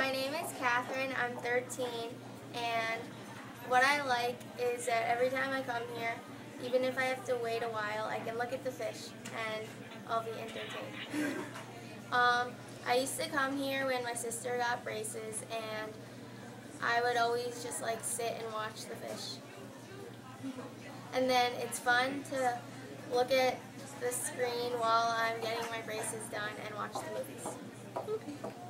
my name is Catherine. I'm 13, and what I like is that every time I come here, even if I have to wait a while, I can look at the fish and I'll be entertained. I used to come here when my sister got braces, and I would always just like sit and watch the fish. And then it's fun to look at the screen while I'm getting my braces done and watch the movies.